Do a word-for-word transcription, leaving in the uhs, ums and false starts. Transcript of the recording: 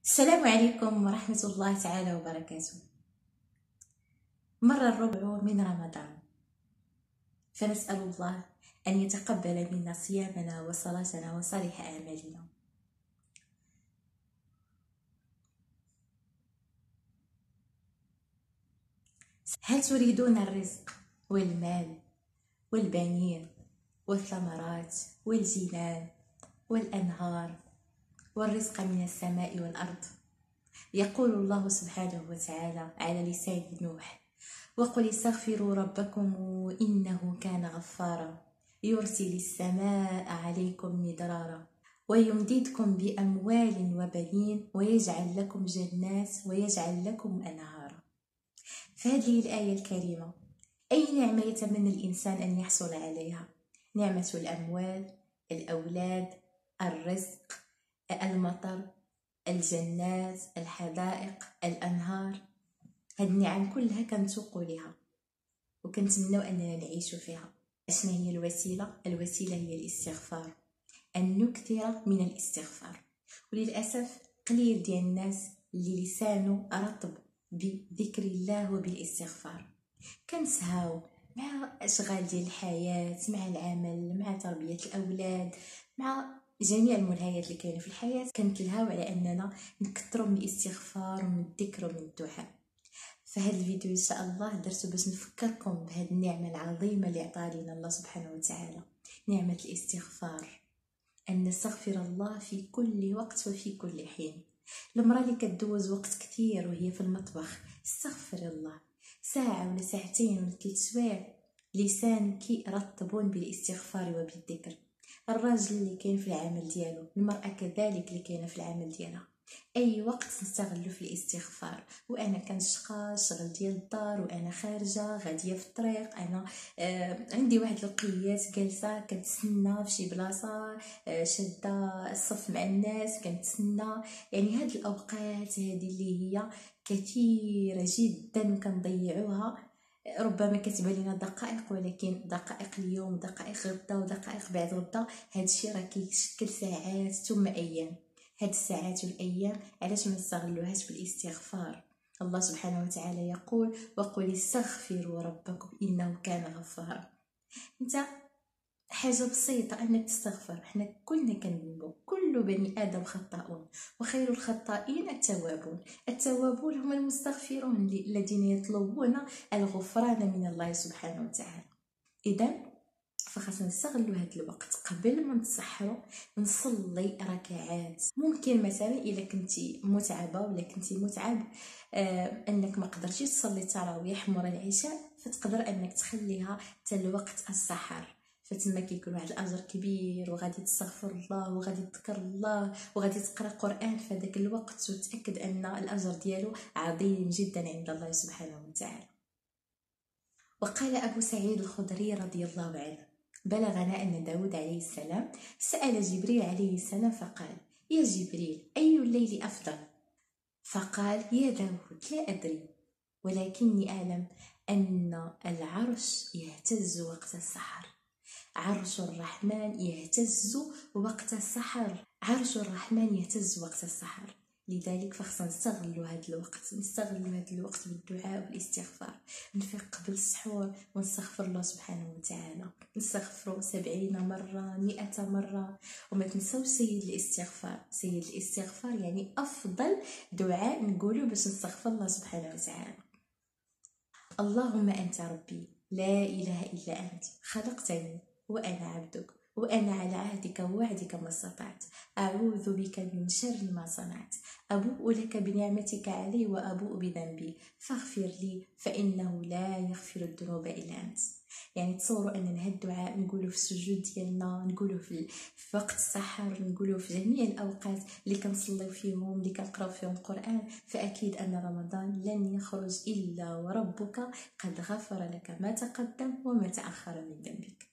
السلام عليكم ورحمة الله تعالى وبركاته. مر الربع من رمضان، فنسأل الله أن يتقبل منا صيامنا وصلاتنا وصالح أعمالنا. هل تريدون الرزق والمال والبنين والثمرات والجنان والأنهار والرزق من السماء والأرض؟ يقول الله سبحانه وتعالى على لسان نوح: وقل استغفروا ربكم إنه كان غفارا يرسل السماء عليكم مدرارا ويمددكم بأموال وبنين ويجعل لكم جنات ويجعل لكم أنهارا. فهذه الآية الكريمة أي نعمة يتمنى الإنسان أن يحصل عليها؟ نعمة الأموال، الأولاد، الرزق، المطر، الجنات، الحدائق، الأنهار. هاد النعم كلها كنتوقوا لها وكنتمناو اننا نعيش فيها. اشنا هي الوسيله؟ الوسيله هي الاستغفار، ان نكثر من الاستغفار. وللاسف قليل ديال الناس اللي لسانه رطب بذكر الله وبالاستغفار. كنسهاو مع اشغال ديال الحياه، مع العمل، مع تربيه الاولاد، مع جميع الملهيات اللي كاينه في الحياه. كنتلهاو على اننا نكثروا من الاستغفار ومن الذكر ومن الدعاء. فهاد الفيديو ان شاء الله درته باش نفكركم بهاد النعمه العظيمه اللي عطا لنا الله سبحانه وتعالى، نعمه الاستغفار، ان نستغفر الله في كل وقت وفي كل حين. المراه اللي كتدوز وقت كثير وهي في المطبخ، استغفر الله ساعه ولا ساعتين ولا ثلاث سوايع، لسانك رطبون بالاستغفار وبالذكر. الراجل اللي كاين في العمل ديالو، المراه كذلك اللي كاينه في العمل ديالها، اي وقت نستغلو في الاستغفار. وانا كنشقى الشغل ديال الدار، وانا خارجه غاديه في الطريق، انا آه عندي واحد الوقيات جالسه كنتسنى في شي بلاصه، آه شاده الصف مع الناس كنتسنى. يعني هاد الاوقات هذه اللي هي كثيره جدا وكنضيعوها، ربما كتبان لنا دقائق، ولكن دقائق اليوم، دقائق غدا، ودقائق بعد غدا، هادشي راه كيشكل ساعات ثم ايام. هاد الساعات والايام علاش ما نستغلوهاش بالاستغفار؟ الله سبحانه وتعالى يقول: وقل استغفروا ربكم انه كان غفارا. انت حاجه بسيطه انك تستغفر. حنا كلنا كنذنبوا، كل بني ادم خطاؤون وخير الخطائين التوابون. التوابون هم المستغفرون الذين يطلبون الغفران من الله سبحانه وتعالى. اذا فخاصنا نستغلوا هذا الوقت قبل ما نتسحروا نصلي ركعات. ممكن مثلا الا كنتي متعبه ولا كنتي متعب آه انك ما قدرتيش تصلي التراويح مورا العشاء، فتقدر انك تخليها حتى لوقت السحر، فتما كيكون واحد الاجر كبير، وغادي تستغفر الله وغادي تذكر الله وغادي تقرا قران في هذاك الوقت، وتاكد ان الاجر ديالو عظيم جدا عند الله سبحانه وتعالى. وقال ابو سعيد الخدري رضي الله عنه: بلغنا أن داود عليه السلام سأل جبريل عليه السلام فقال: يا جبريل، أي الليل أفضل؟ فقال: يا داود، لا أدري، ولكني أعلم أن العرش يهتز وقت السحر. عرش الرحمن يهتز وقت السحر، عرش الرحمن يهتز وقت السحر. لذلك فخصنا نستغلوا هذا الوقت، نستغلوا هذا الوقت بالدعاء والاستغفار. نفيق قبل السحور ونستغفر الله سبحانه وتعالى، نستغفروا سبعين مرة، مئة مرة. وما تنسوا سيد الاستغفار. سيد الاستغفار يعني أفضل دعاء نقوله باش نستغفر الله سبحانه وتعالى. اللهم أنت ربي لا إله إلا أنت، خلقتني وأنا عبدك، وأنا على عهدك ووعدك ما استطعت، أعوذ بك من شر ما صنعت، أبوء لك بنعمتك علي وأبوء بذنبي فاغفر لي فإنه لا يغفر الذنوب إلا أنت. يعني تصوروا أننا هاد الدعاء نقوله في السجود ديالنا، نقوله في, في وقت السحر، نقوله في جميع الأوقات اللي كنصليو فيهم، اللي كنقراو فيهم القرآن. فأكيد أن رمضان لن يخرج إلا وربك قد غفر لك ما تقدم وما تأخر من ذنبك.